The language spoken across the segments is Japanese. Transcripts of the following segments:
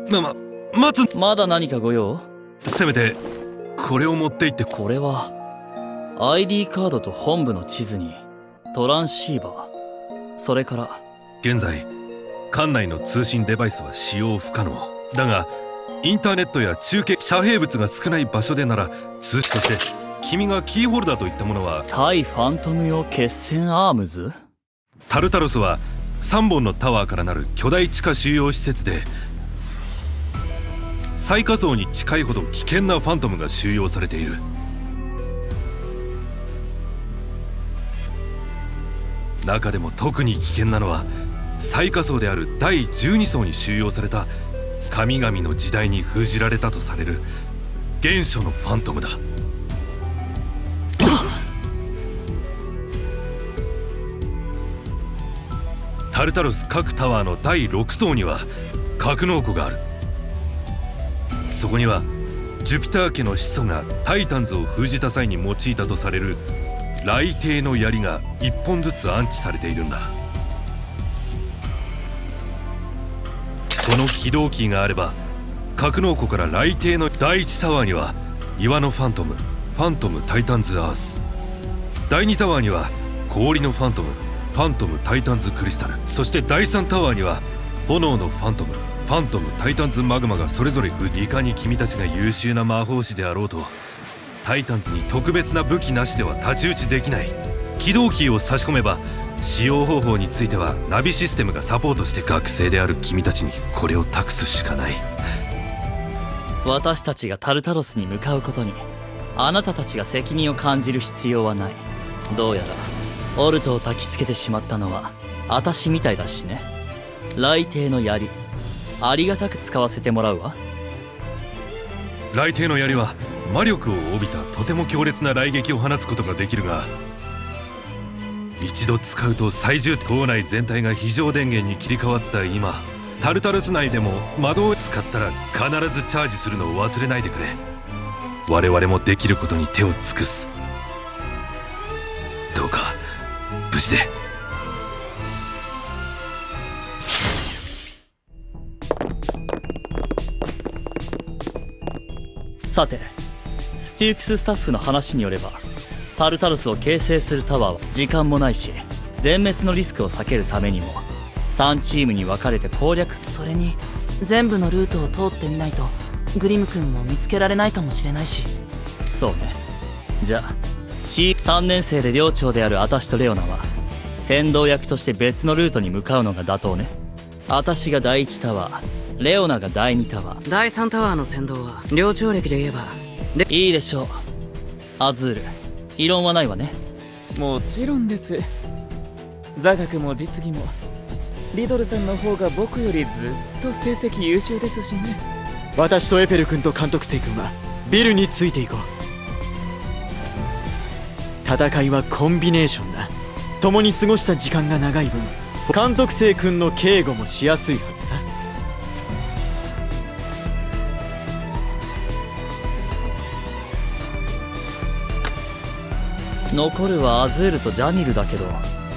待つ。 まだ何かご用？ せめてこれを持って行って。 これは ID カードと本部の地図にトランシーバー、それから現在館内の通信デバイスは使用不可能だが、インターネットや中継遮蔽物が少ない場所でなら通信として。君がキーホルダーといったものは対ファントム用決戦アームズ？ タルタロスは3本のタワーからなる巨大地下収容施設で、最下層に近いほど危険なファントムが収容されている。中でも特に危険なのは最下層である第12層に収容された神々の時代に封じられたとされる原初のファントムだ。タルタロス各タワーの第6層には格納庫がある。そこにはジュピター家の始祖がタイタンズを封じた際に用いたとされる雷帝の槍が1本ずつ安置されているんだ。その起動キーがあれば格納庫から雷帝の第1タワーには岩のファントム、ファントムタイタンズアース、第2タワーには氷のファントム、ファントムタイタンズクリスタル、そして第3タワーには炎のファントム、ファントムタイタンズマグマがそれぞれ封じ。いかに君たちが優秀な魔法師であろうとタイタンズに特別な武器なしでは太刀打ちできない。起動キーを差し込めば使用方法についてはナビシステムがサポートして、学生である君たちにこれを託すしかない。 私たちがタルタロスに向かうことにあなたたちが責任を感じる必要はない。どうやらオルトを焚きつけてしまったのは私みたいだしね。雷帝の槍、ありがたく使わせてもらうわ。 雷帝の槍は魔力を帯びたとても強烈な雷撃を放つことができるが、一度使うと最重島内全体が非常電源に切り替わった今、タルタルス内でも魔導を使ったら必ずチャージするのを忘れないでくれ。我々もできることに手を尽くす。どうか無事で。 さて、ステュークススタッフの話によればタルタロスを形成するタワーは時間もないし、全滅のリスクを避けるためにも3チームに分かれて攻略。 それに全部のルートを通ってみないとグリム君も見つけられないかもしれないし。 そうね。じゃあ3年生で寮長である私とレオナは先導役として別のルートに向かうのが妥当ね。私が第1タワー、レオナが第2タワー。 第3タワーの先導は寮長歴で言えばいいでしょう。アズール、異論はないわね。 もちろんです。座学も実技もリドルさんの方が僕よりずっと成績優秀ですしね。 私とエペル君と監督生君はビルについていこう。戦いはコンビネーションだ。共に過ごした時間が長い分、監督生君の警護もしやすいはずさ。 残るはアズールとジャミルだけど、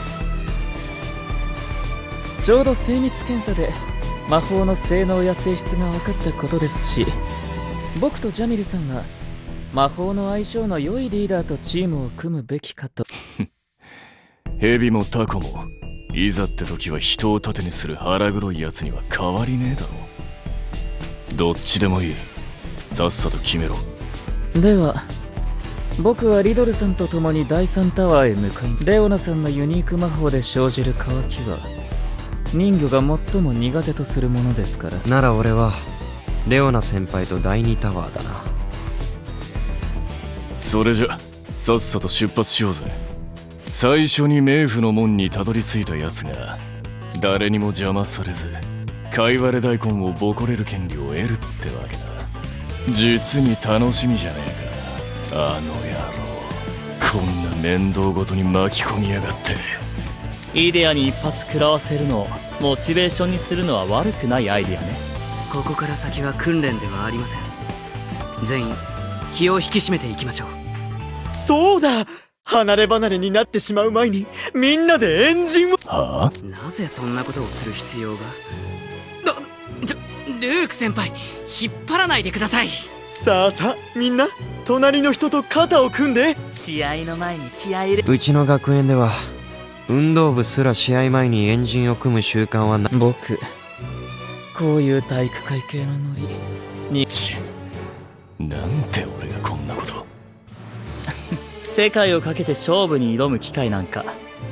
ちょうど精密検査で魔法の性能や性質が分かったことですし、僕とジャミルさんが魔法の相性の良いリーダーとチームを組むべきかと。 ヘビもタコもいざって時は人を盾にする腹黒いやつには変わりねえだろ。どっちでもいい。さっさと決めろ。 では僕はリドルさんと共に第3タワーへ向かい、レオナさんのユニーク魔法で生じる渇きは人魚が最も苦手とするものですから。 なら俺はレオナ先輩と第2タワーだな。 それじゃさっさと出発しようぜ。最初に冥府の門にたどり着いたやつが誰にも邪魔されずカイワレ大根をボコれる権利を得るってわけだ。実に楽しみじゃねえか。あの野郎、こんな面倒ごとに巻き込みやがって。 イデアに一発食らわせるのをモチベーションにするのは悪くないアイデアね。 ここから先は訓練ではありません。全員気を引き締めていきましょう。 そうだ、離れ離れになってしまう前にみんなでエンジンを。 はあ？ なぜそんなことをする必要が。 ルーク先輩、引っ張らないでください。 さあさあみんな隣の人と肩を組んで。 試合の前に気合い入れ。 うちの学園では運動部すら試合前にエンジンを組む習慣はな。 僕こういう体育会系のノリに。 なんで俺がこんなこと。 世界をかけて勝負に挑む機会なんか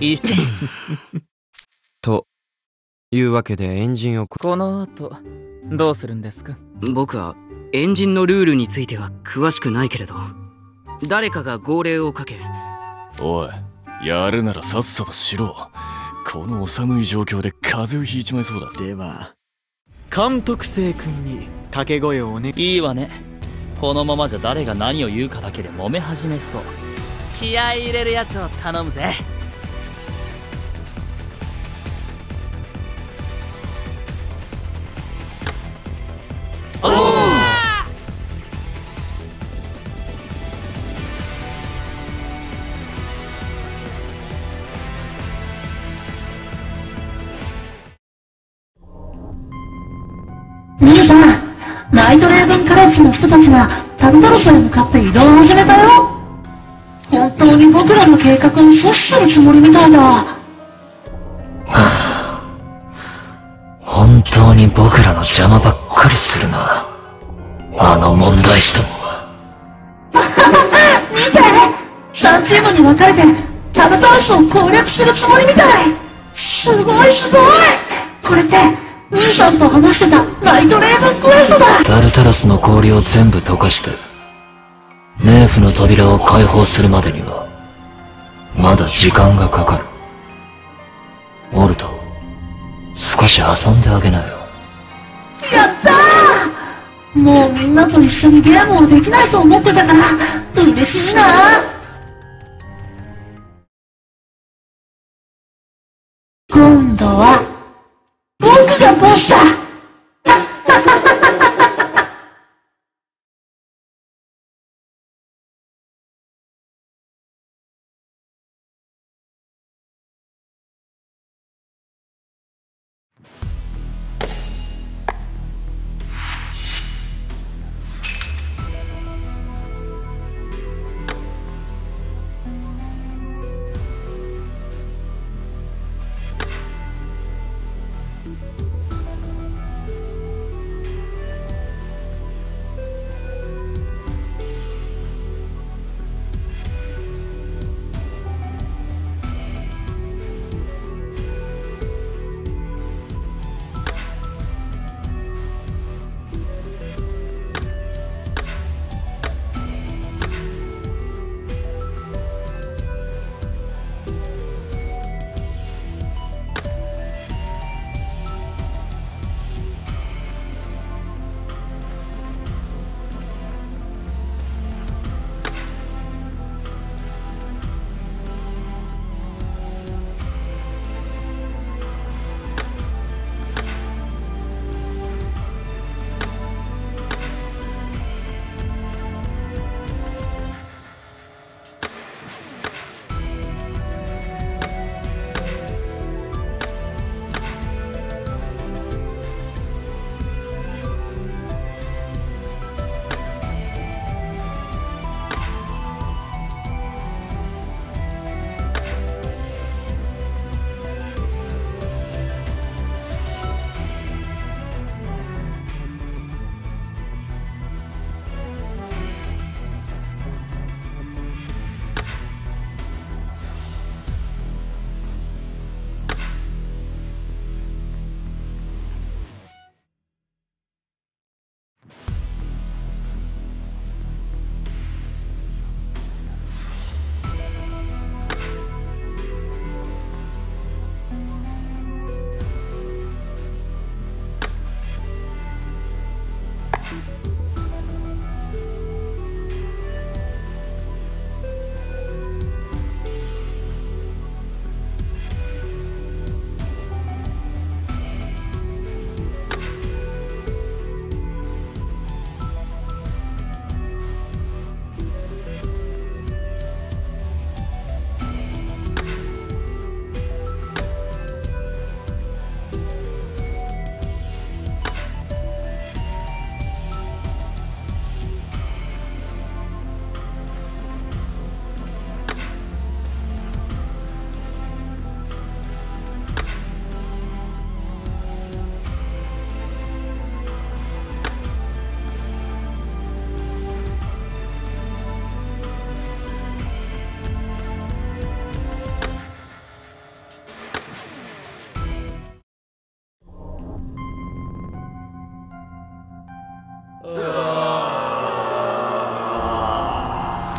というわけでエンジンをこの後どうするんですか？ 僕はエンジンのルールについては詳しくないけれど、誰かが号令をかけ。 おい、やるならさっさとしろ。このお寒い状況で風邪をひいちまいそうだ。 では監督生君に掛け声をおね。 いいわね。このままじゃ誰が何を言うかだけで揉め始めそう。 気合い入れるやつを頼むぜ。 おお。 兄さん、ナイトレーブンカレッジの人たちがタルタロスへ向かって移動を始めたよ。本当に僕らの計画を阻止するつもりみたいだ。 本当に僕らの邪魔ばっかりするな、あの問題児どもは。 見て、3チームに分かれてタルタロスを攻略するつもりみたい。すごいすごい。これって兄さんと話してたナイトレーブンクエストだ。 タルタロスの氷を全部溶かして冥府の扉を開放するまでにはまだ時間がかかる。オルト、少し遊んであげなよ。 やったー。もうみんなと一緒にゲームをできないと思ってたから嬉しいな。今度は僕がボスだ。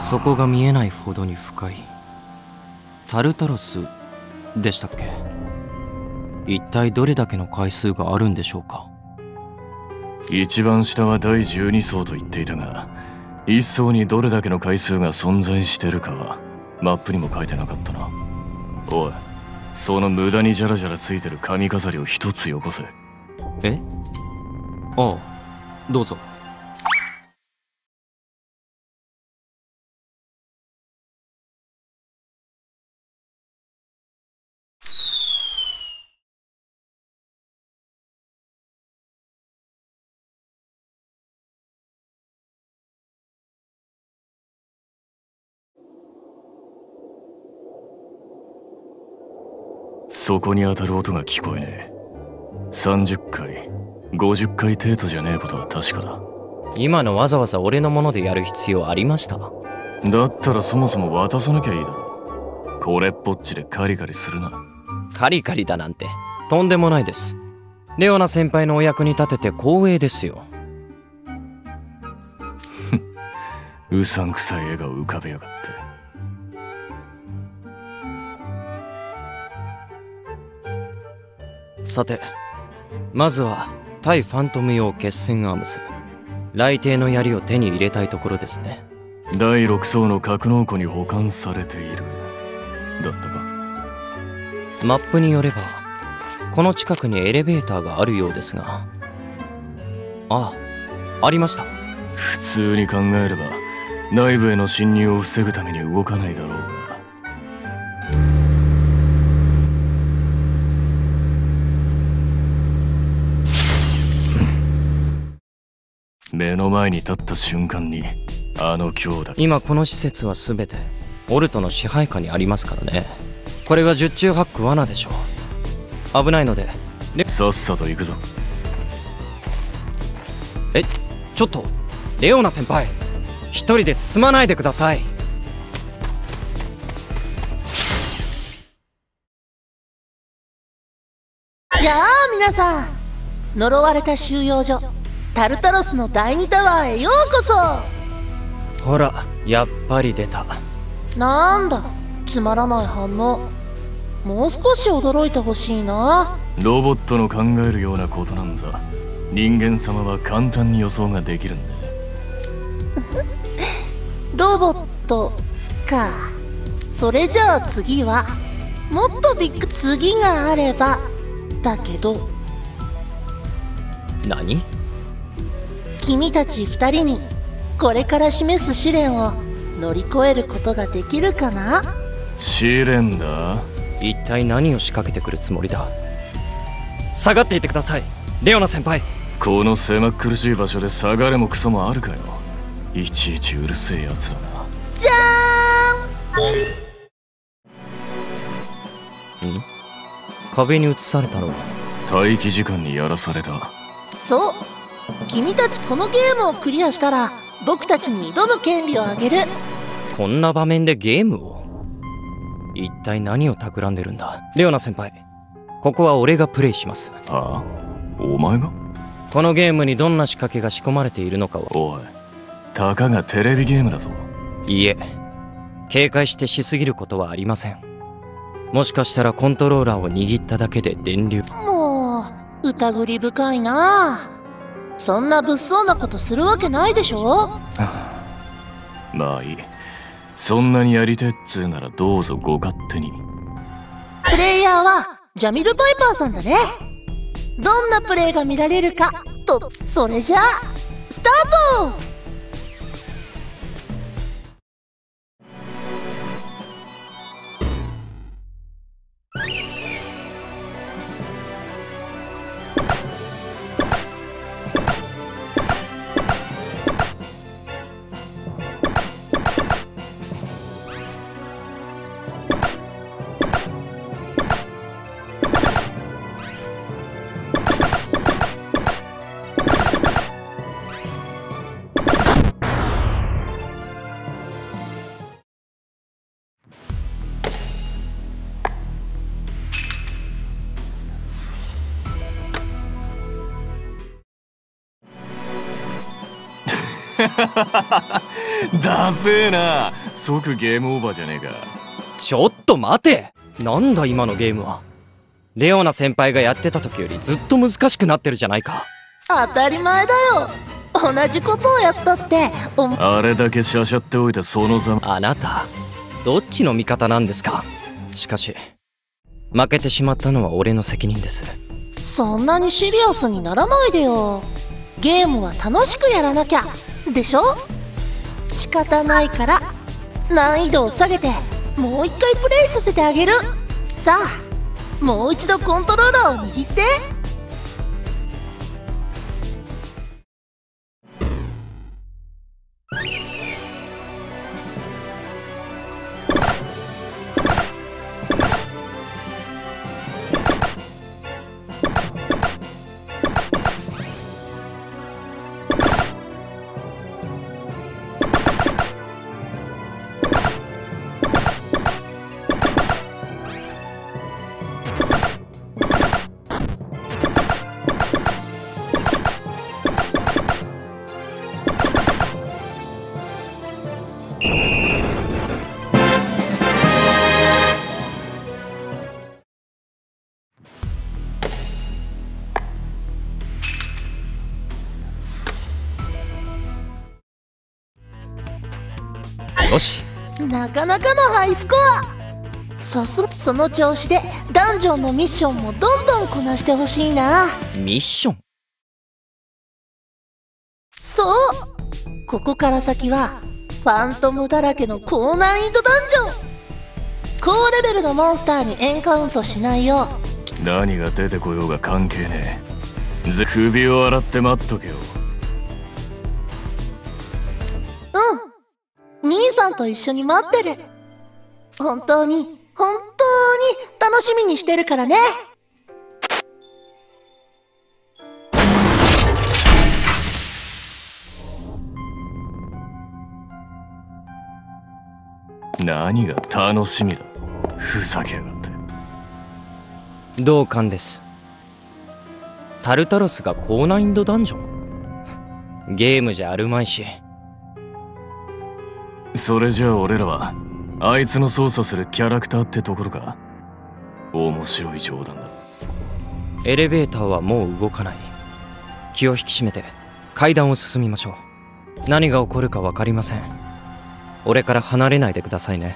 底が見えないほどに深いタルタロスでしたっけ。一体どれだけの回数があるんでしょうか。 一番下は第12層と言っていたが、1層にどれだけの回数が存在してるかはマップにも書いてなかったな。おい、その無駄にジャラジャラついてる髪飾りを一つよこせ。 え？ああ、どうぞ。 そこに当たる音が聞こえねえ。30回50回程度じゃねえことは確かだ。 今のわざわざ俺のものでやる必要ありました？ だったらそもそも渡さなきゃいいだろ。これっぽっちでカリカリするな。 カリカリだなんてとんでもないです。レオナ先輩のお役に立てて光栄ですよ。 うさんくさい笑顔浮かべやがって。 さて、まずは対ファントム用決戦アームズ雷帝の槍を手に入れたいところですね。 第6層の格納庫に保管されているだったか。 マップによればこの近くにエレベーターがあるようですが、ありました。 普通に考えれば内部への侵入を防ぐために動かないだろうが。目の前に立った瞬間にあの強打。 今この施設は全てオルトの支配下にありますからね。これは十中八九罠でしょう。危ないのでさっさと行くぞ。 ちょっとレオナ先輩、一人で進まないでください。 じゃあ皆さん、呪われた収容所タルタロスの第2タワーへようこそ。 ほら、やっぱり出た。 なんだつまらない反応。もう少し驚いてほしいな。 ロボットの考えるようなことなんざ人間様は簡単に予想ができるんだ。 ロボットか。それじゃあ次はもっとビッグ次があればだけど。 何？ 君たち2人にこれから示す試練を乗り越えることができるかな？ 試練だ。 一体何を仕掛けてくるつもりだ。下がっていてください、レオナ先輩。 この狭苦しい場所で下がれもクソもあるかよ。いちいちうるせえやつだな。 じゃーん。 壁に映されたのは待機時間にやらされた。 そう、君たちこのゲームをクリアしたら僕たちに挑む権利をあげる。 こんな場面でゲームを？一体何を企んでるんだ。レオナ先輩、ここは俺がプレイします。 ああ、お前が？ このゲームにどんな仕掛けが仕込まれているのかは。 おい、たかがテレビゲームだぞ。 いいえ、警戒してしすぎることはありません。もしかしたらコントローラーを握っただけで電流。 もう疑り深いな。そんな物騒なことするわけないでしょ。 まあいい。そんなにやりてっつうならどうぞご勝手に。 プレイヤーはジャミル・バイパーさんだね。どんなプレイが見られるかと、それじゃあスタート。 ダセえな。即ゲームオーバーじゃねえか。 ちょっと待て。なんだ今のゲームは。レオナ先輩がやってた時よりずっと難しくなってるじゃないか。 当たり前だよ。同じことをやったってあれだけしゃしゃっておいてそのざま。 あなたどっちの味方なんですか。しかし負けてしまったのは俺の責任です。 そんなにシリアスにならないでよ。ゲームは楽しくやらなきゃでしょ。仕方ないから難易度を下げてもう一回プレイさせてあげる。さあもう一度コントローラーを握って。 よし。 なかなかのハイスコア。その調子でダンジョンのミッションもどんどんこなしてほしいな。 ミッション？ そう、ここから先はファントムだらけの高難易度ダンジョン。高レベルのモンスターにエンカウントしないよ。 何が出てこようが関係ねえ。首を洗って待っとけよ。 兄さんと一緒に待ってる。本当に楽しみにしてるからね。 何が楽しみだ。ふざけやがって。 同感です。タルタロスが高難易度ダンジョン？ゲームじゃあるまいし。 それじゃあ俺らはあいつの操作するキャラクターってところか。面白い冗談だ。 エレベーターはもう動かない。気を引き締めて階段を進みましょう。何が起こるか分かりません。俺から離れないでくださいね。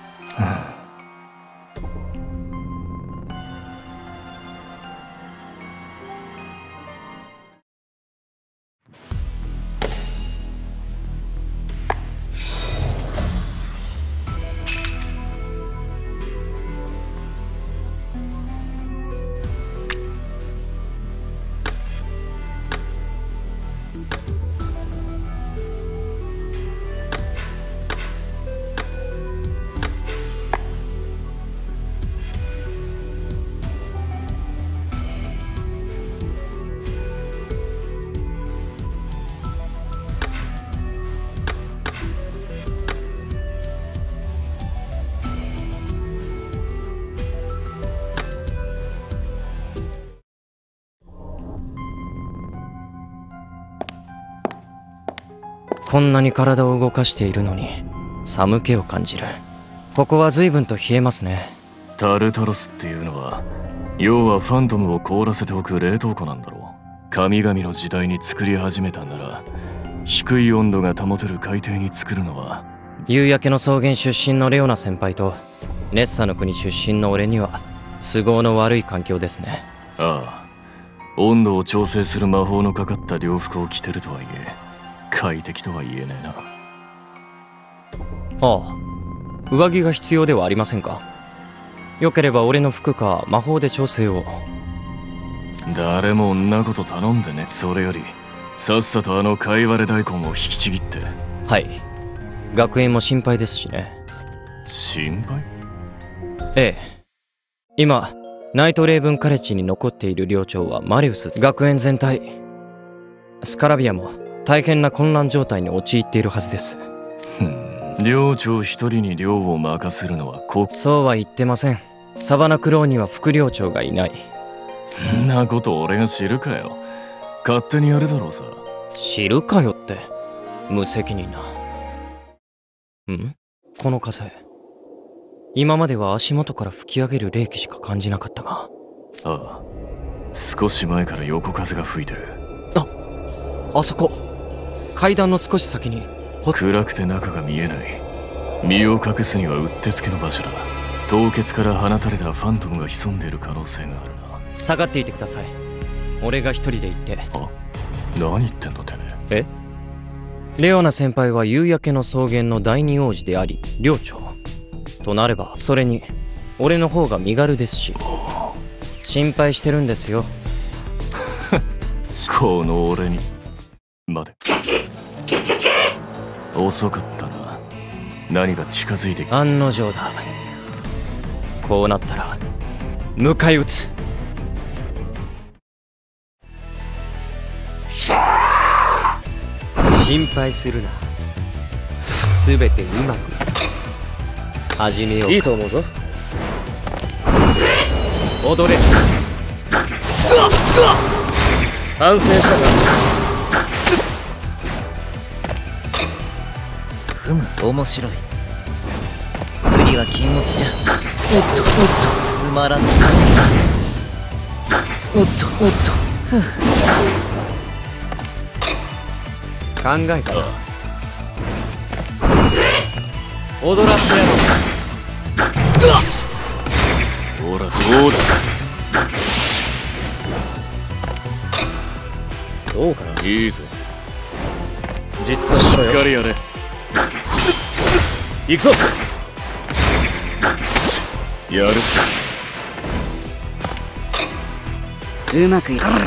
こんなに体を動かしているのに寒気を感じる。ここは随分と冷えますね。 タルタロスっていうのは要はファントムを凍らせておく冷凍庫なんだろう。神々の時代に作り始めたなら低い温度が保てる海底に作るのは。 夕焼けの草原出身のレオナ先輩とネッサの国出身の俺には都合の悪い環境ですね。 ああ、温度を調整する魔法のかかった洋服を着てるとはいえ快適とは言えねえな。 ああ、上着が必要ではありませんか。よければ俺の服か魔法で調整を。 誰もんなこと頼んでね。それよりさっさとあのカイワレ大根を引きちぎって。 はい、学園も心配ですしね。 心配？ ええ、今ナイトレーブンカレッジに残っている寮長はマリウス。学園全体スカラビアも大変な混乱状態に陥っているはずです。 寮長一人に寮を任せるのはそうは言ってません。サバナクローには副寮長がいない。 んなこと俺が知るかよ。勝手にやるだろうさ。 知るかよって無責任な。この風、今までは足元から吹き上げる冷気しか感じなかったが。 ああ、少し前から横風が吹いてる。 あそこ、階段の少し先に。 暗くて中が見えない。身を隠すにはうってつけの場所だ。凍結から放たれたファントムが潜んでいる可能性があるな。 下がっていてください。俺が一人で行って。 何言ってんだてめえ。 レオナ先輩は夕焼けの草原の第二王子であり寮長となれば、それに俺の方が身軽ですし、心配してるんですよ。 この俺に待て。遅かったな。何か近づいて案の定だ。こうなったら迎え撃つ。心配するな。すべてうまく始めよう。いいと思うぞ。踊れ。反省したか。 ふむ、面白い。無理は禁物じゃ。おっとつまらん。おっと考えたよ。踊らせやろ。 ほらどうだ。 どうかな。 いいぜ。 じっとしろよ。 しっかりやれ。 行くぞ。 やる。 うまくいく。油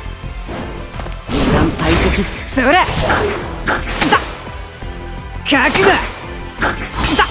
断大敵。それだ。覚悟だ。